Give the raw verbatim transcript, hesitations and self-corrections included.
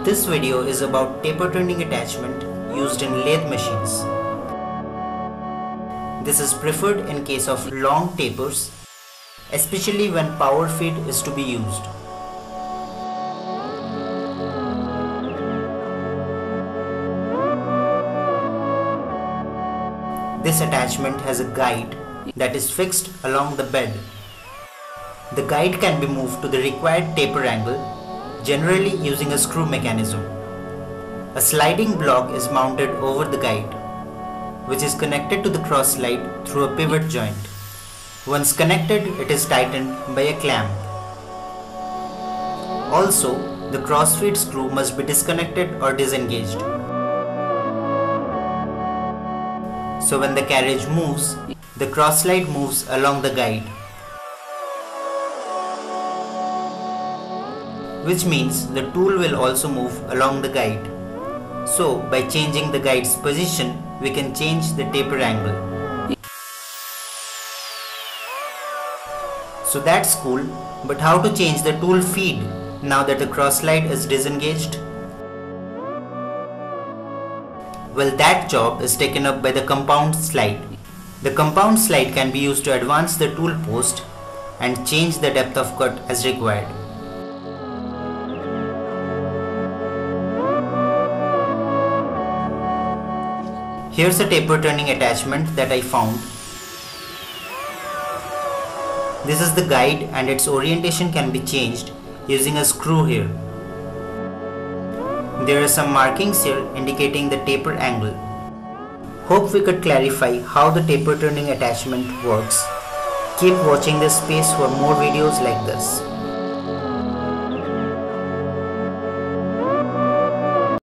This video is about taper turning attachment used in lathe machines. This is preferred in case of long tapers, especially when power feed is to be used. This attachment has a guide that is fixed along the bed. The guide can be moved to the required taper angle, generally using a screw mechanism. A sliding block is mounted over the guide, which is connected to the cross slide through a pivot joint. Once connected, it is tightened by a clamp. Also, the crossfeed screw must be disconnected or disengaged. So when the carriage moves, the cross slide moves along the guide, which means the tool will also move along the guide. So by changing the guide's position, we can change the taper angle. So that's cool, but how to change the tool feed now that the cross slide is disengaged? Well, that job is taken up by the compound slide. The compound slide can be used to advance the tool post and change the depth of cut as required. Here's a taper turning attachment that I found. This is the guide and its orientation can be changed using a screw here. There are some markings here indicating the taper angle. Hope we could clarify how the taper turning attachment works. Keep watching this space for more videos like this.